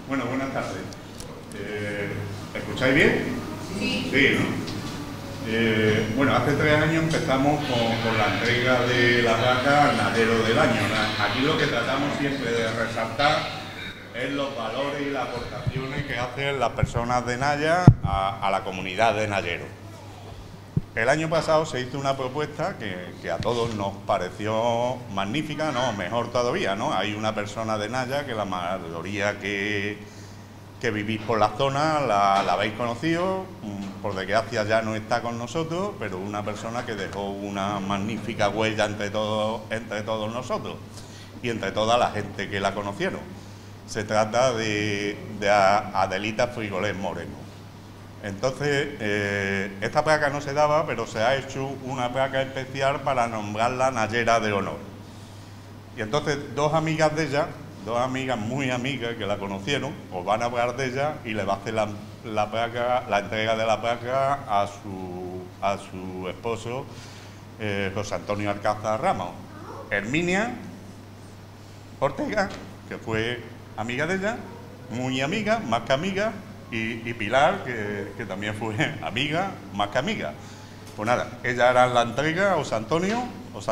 Bueno, buenas tardes. ¿Escucháis bien? Sí. Sí, ¿no? Bueno, hace 3 años empezamos con la entrega de la placa al Nallero del Año. Aquí lo que tratamos siempre de resaltar es los valores y las aportaciones que hacen las personas de Naya a la comunidad de Nallero. El año pasado se hizo una propuesta que a todos nos pareció magnífica, ¿no? Mejor todavía, ¿no? Hay una persona de Naya que la mayoría que vivís por la zona la habéis conocido, por desgracia ya no está con nosotros, pero una persona que dejó una magnífica huella entre todos nosotros y entre toda la gente que la conocieron. Se trata de Adelita Frigolet Moreno. Entonces, esta placa no se daba, pero se ha hecho una placa especial para nombrarla Nallera de honor. Y entonces dos amigas de ella, dos amigas muy amigas que la conocieron, os van a hablar de ella y le va a hacer la entrega de la placa a su esposo, José Antonio Alcázar Ramos. Herminia Ortega, que fue amiga de ella, muy amiga, más que amiga, y Pilar, que también fue amiga, más que amiga. Pues nada, ella hará la entrega a José Antonio.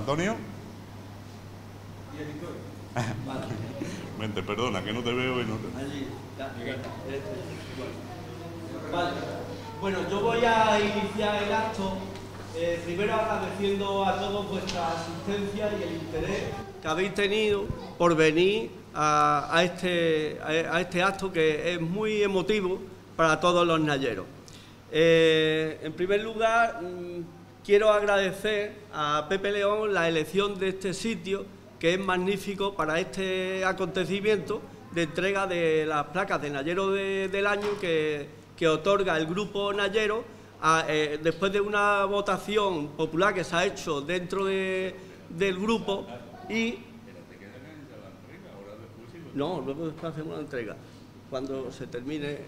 Vente, perdona, que no te veo y no te... Allí, ya. Vale. Bueno, yo voy a iniciar el acto, primero agradeciendo a todos vuestra asistencia y el interés que habéis tenido por venir a este acto que es muy emotivo para todos los nalleros. En primer lugar, quiero agradecer a Pepe León la elección de este sitio, que es magnífico para este acontecimiento de entrega de las placas de Nallero del Año que otorga el grupo Nallero después de una votación popular que se ha hecho dentro del grupo y... No, luego después hacemos la entrega, cuando se termine.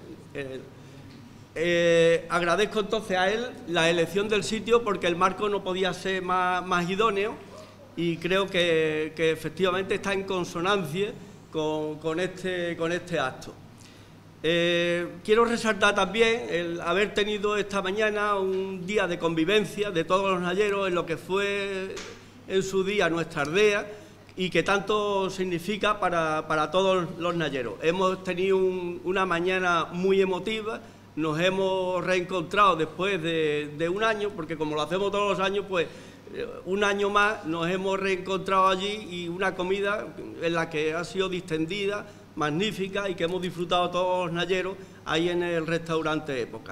Agradezco entonces a él la elección del sitio porque el marco no podía ser más idóneo y creo que efectivamente está en consonancia con este acto. Quiero resaltar también el haber tenido esta mañana un día de convivencia de todos los nalleros en lo que fue en su día nuestra aldea y que tanto significa para todos los nalleros. Hemos tenido una mañana muy emotiva, nos hemos reencontrado después de un año, porque como lo hacemos todos los años, pues un año más nos hemos reencontrado allí y una comida en la que ha sido distendida, magnífica y que hemos disfrutado todos los nalleros ahí en el restaurante Época.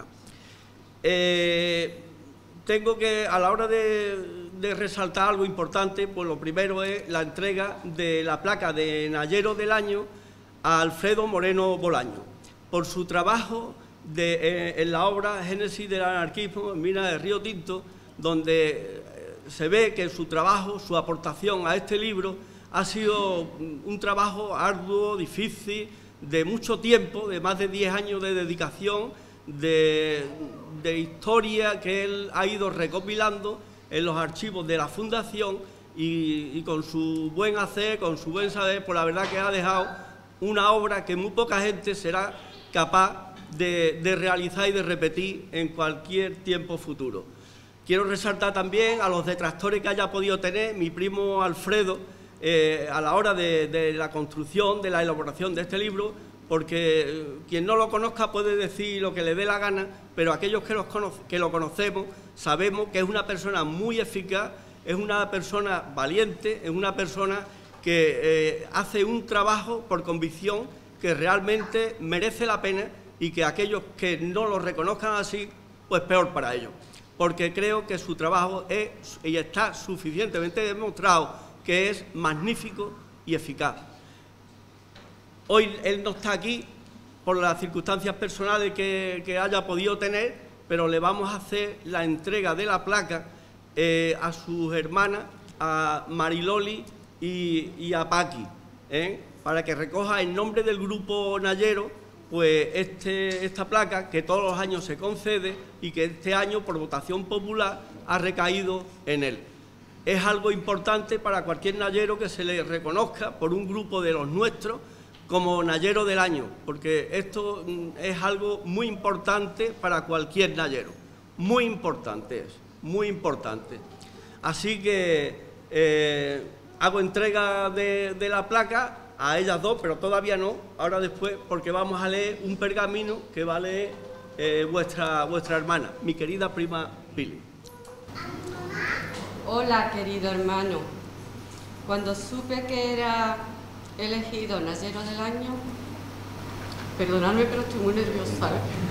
Tengo que, a la hora de resaltar algo importante, pues lo primero es la entrega de la placa de Nallero del Año a Alfredo Moreno Bolaño, por su trabajo en la obra Génesis del anarquismo en Minas de Río Tinto, donde se ve que su trabajo, su aportación a este libro ha sido un trabajo arduo, difícil, de mucho tiempo, de más de 10 años de dedicación, de historia que él ha ido recopilando en los archivos de la Fundación y con su buen hacer, con su buen saber, pues la verdad que ha dejado una obra que muy poca gente será capaz de realizar y de repetir en cualquier tiempo futuro. Quiero resaltar también a los detractores que haya podido tener mi primo Alfredo a la hora de la construcción, de la elaboración de este libro, porque quien no lo conozca puede decir lo que le dé la gana, pero aquellos que lo conocemos sabemos que es una persona muy eficaz, es una persona valiente, es una persona que hace un trabajo por convicción que realmente merece la pena y que aquellos que no lo reconozcan así, pues peor para ellos, porque creo que su trabajo es y está suficientemente demostrado que es magnífico y eficaz. Hoy él no está aquí por las circunstancias personales que haya podido tener, pero le vamos a hacer la entrega de la placa a sus hermanas, a Mariloli y a Paqui, para que recoja en nombre del grupo Nallero pues esta placa que todos los años se concede y que este año por votación popular ha recaído en él. Es algo importante para cualquier nallero que se le reconozca por un grupo de los nuestros como Nallero del Año, porque esto es algo muy importante para cualquier nallero, muy importante es, muy importante. Así que hago entrega de la placa a ellas dos, pero todavía no, ahora después, porque vamos a leer un pergamino que va a leer vuestra hermana, mi querida prima Pili. Hola, querido hermano. Cuando supe que era elegido Nallero del Año, perdonadme, pero estoy muy nerviosa.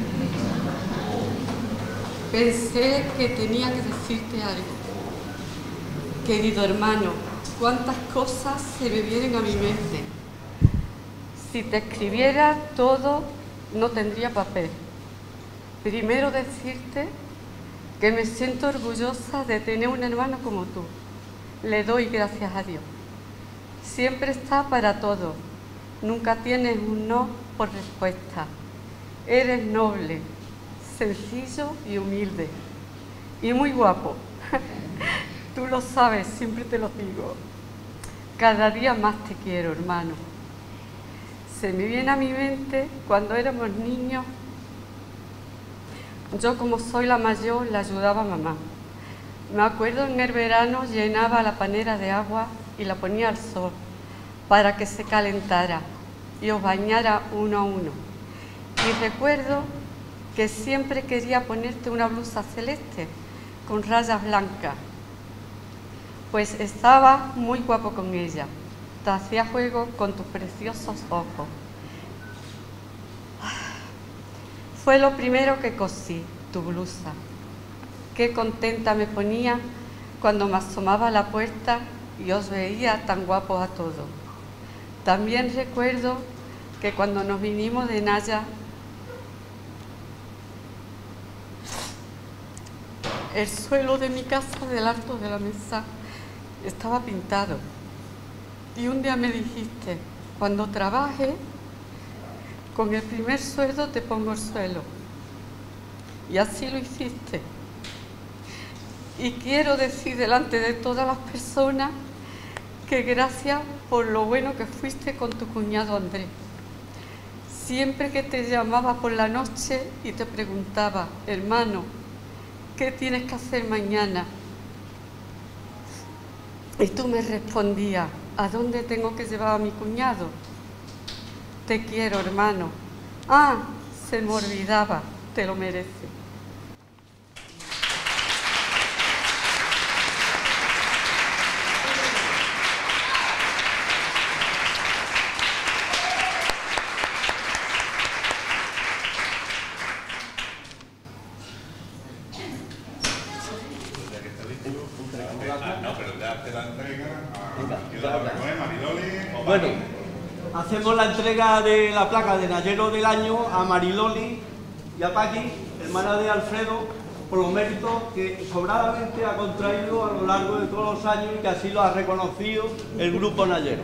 Pensé que tenía que decirte algo. Querido hermano, cuántas cosas se me vienen a mi mente. Si te escribiera todo, no tendría papel. Primero decirte que me siento orgullosa de tener un hermano como tú. Le doy gracias a Dios. Siempre está para todo. Nunca tienes un no por respuesta. Eres noble, sencillo y humilde. Y muy guapo. Tú lo sabes, siempre te lo digo. Cada día más te quiero, hermano. Se me viene a mi mente cuando éramos niños. Yo, como soy la mayor, le ayudaba a mamá. Me acuerdo en el verano llenaba la panera de agua y la ponía al sol para que se calentara y os bañara uno a uno. Y recuerdo que siempre quería ponerte una blusa celeste con rayas blancas, pues estaba muy guapo con ella. Te hacía juego con tus preciosos ojos. Fue lo primero que cosí, tu blusa. Qué contenta me ponía cuando me asomaba a la puerta y os veía tan guapos a todos. También recuerdo que cuando nos vinimos de Naya, el suelo de mi casa del alto de la mesa estaba pintado. Y un día me dijiste, cuando trabaje, con el primer sueldo te pongo el suelo. Y así lo hiciste. Y quiero decir delante de todas las personas que gracias por lo bueno que fuiste con tu cuñado Andrés. Siempre que te llamaba por la noche y te preguntaba, hermano, ¿qué tienes que hacer mañana? Y tú me respondías, ¿a dónde tengo que llevar a mi cuñado? Te quiero, hermano. Ah, se me olvidaba, te lo mereces. Bueno, hacemos la entrega de la placa de Nallero del Año a Mariloli y a Paqui, hermana de Alfredo, por los méritos que sobradamente ha contraído a lo largo de todos los años y que así lo ha reconocido el grupo Nallero.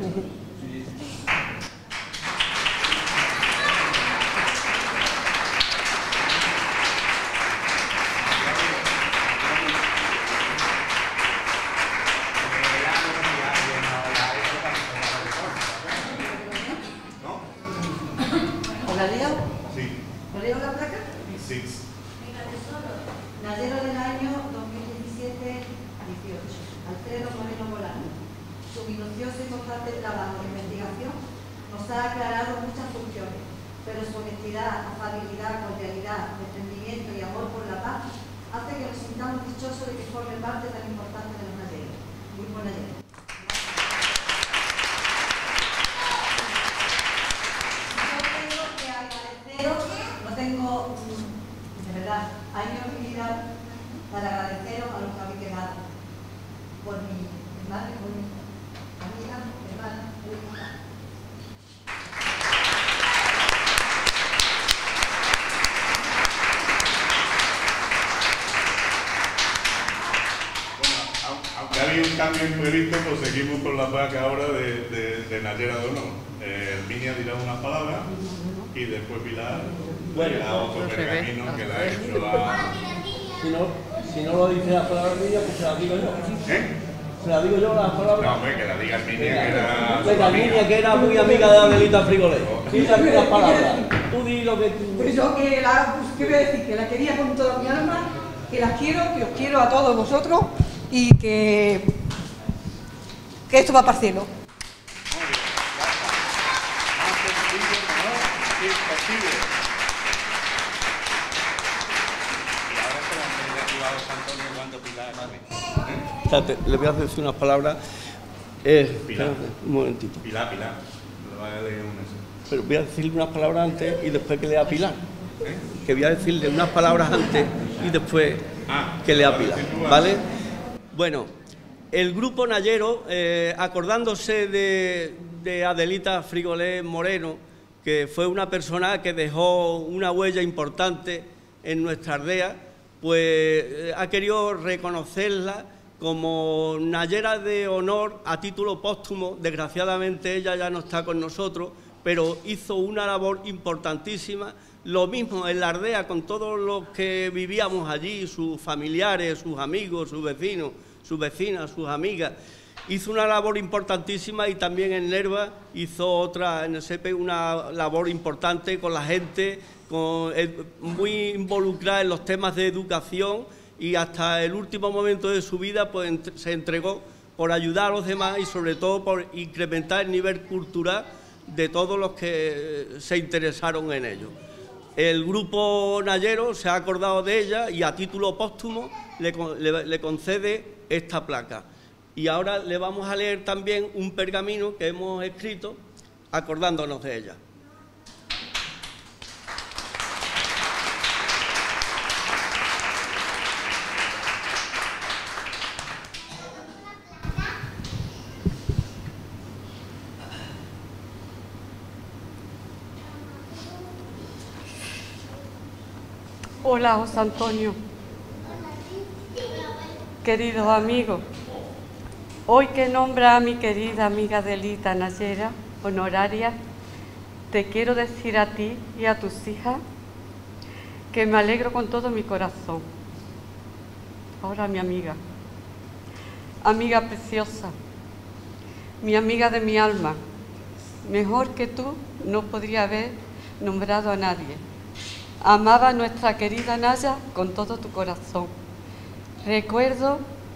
¿La leo? Sí. ¿La leo la placa? Sí. Nallero del año 2017-18. Alfredo Moreno Bolano. Su minucioso y constante trabajo de investigación nos ha aclarado muchas funciones, pero su honestidad, afabilidad, cordialidad, desprendimiento y amor por la paz hace que nos sintamos dichosos de que forme parte tan importante de los Nalleros. Grupo Nallero. No tengo, de verdad, años de vida para agradeceros a los que habéis quedado por mi hermana y por mi amiga, hermana, hija. Bueno, aunque ha habido un cambio imprevisto, pues seguimos con la placa ahora de Nallera de Honor. Herminia dirá unas palabras y después Pilar dirá otro pergamino que la ha hecho la... Si no lo dice la palabra mía, pues se la digo yo. ¿Eh? ¿Se la digo yo las palabras? No, hombre, que la diga Niña, que era... Venga, Niña, que era muy amiga de Adelita Frigolé. Dile aquí las palabras. Tú di lo que tú... Pues yo ¿qué voy a decir? Que la quería con toda mi alma, que las quiero, que os quiero a todos vosotros y que esto va para el cielo. Le voy a decir unas palabras. Pilar. Un momentito. Pilar. Le voy a leer Pero voy a decirle unas palabras antes y después que lea Pilar. Que voy a decirle unas palabras antes y después que lea Pilar. ¿Vale? Bueno, el grupo Nallero, acordándose de Adelita Frigolé Moreno, que fue una persona que dejó una huella importante en nuestra aldea, pues ha querido reconocerla como Nallera de honor a título póstumo. Desgraciadamente ella ya no está con nosotros, pero hizo una labor importantísima. Lo mismo en la aldea con todos los que vivíamos allí, sus familiares, sus amigos, sus vecinos, sus vecinas, sus amigas. Hizo una labor importantísima y también en Nerva hizo otra, en el SEPE, una labor importante con la gente, muy involucrada en los temas de educación, y hasta el último momento de su vida pues se entregó por ayudar a los demás y sobre todo por incrementar el nivel cultural de todos los que se interesaron en ello. El grupo Nallero se ha acordado de ella y a título póstumo le concede esta placa. Y ahora le vamos a leer también un pergamino que hemos escrito acordándonos de ella. Hola, José Antonio. Queridos amigos, hoy que nombra a mi querida amiga Adelita Nallera, honoraria, te quiero decir a ti y a tus hijas que me alegro con todo mi corazón. Ahora mi amiga preciosa, mi amiga de mi alma, mejor que tú no podría haber nombrado a nadie. Amaba a nuestra querida Naya con todo tu corazón. Recuerdo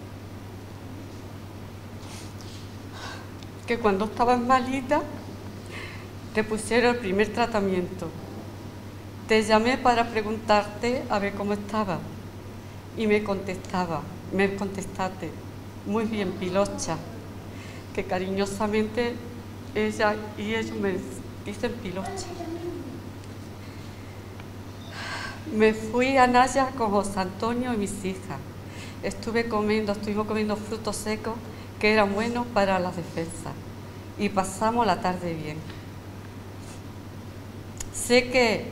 que cuando estabas malita te pusieron el primer tratamiento. Te llamé para preguntarte a ver cómo estaba y me contestaste, muy bien, Pilocha, que cariñosamente ella y ellos me dicen Pilocha. Me fui a Naya con José Antonio y mis hijas. Estuvimos comiendo frutos secos que eran buenos para la defensa y pasamos la tarde bien. Sé que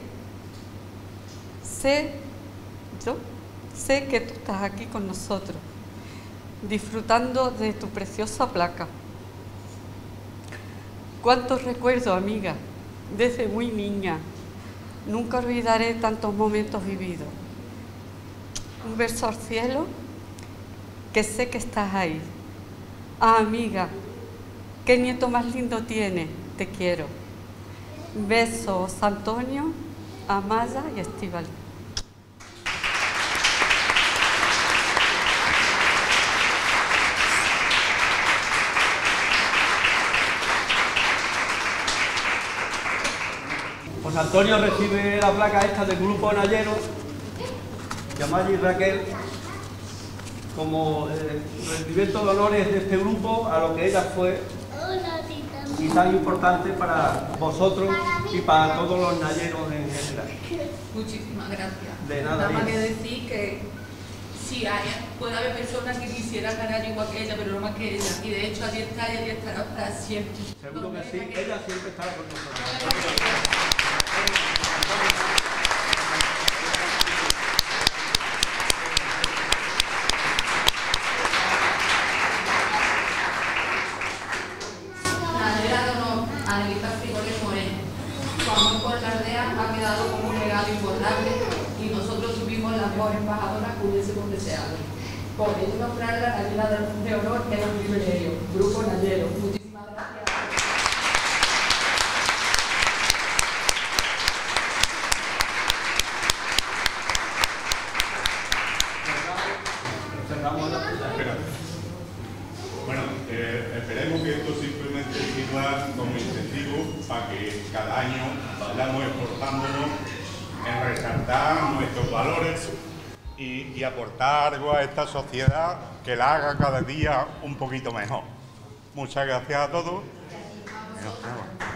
tú estás aquí con nosotros, disfrutando de tu preciosa placa. Cuántos recuerdos, amiga, desde muy niña. Nunca olvidaré tantos momentos vividos. Un beso al cielo, que sé que estás ahí. Ah, amiga, qué nieto más lindo tienes, te quiero. Besos, Antonio, Amaya y Estíbal. José Antonio recibe la placa esta del grupo Nallero, que Amaya y Raquel, como recibimiento de honores de este grupo, a lo que ella fue y tan importante para vosotros y para todos los nalleros en general. Muchísimas gracias. De nada. Nada más que decir que sí, puede haber personas que quisieran ganar igual que ella, pero no más que ella. Y de hecho allí está y allí estará para siempre. Seguro que sí, ella siempre estará con nosotros. Adelita Frigolé Moreno. Su amor por la aldea ha quedado como un legado imborrable y nosotros tuvimos las mejores embajadoras que hubiésemos deseado. Podéis nombrar la Nayera de honor, que es un privilegio. Grupo Nayero. Muchísimas gracias. Bueno, esperemos que esto simplemente sirva como incentivo para que cada año vayamos esforzándonos en resaltar nuestros valores y aportar algo a esta sociedad que la haga cada día un poquito mejor. Muchas gracias a todos.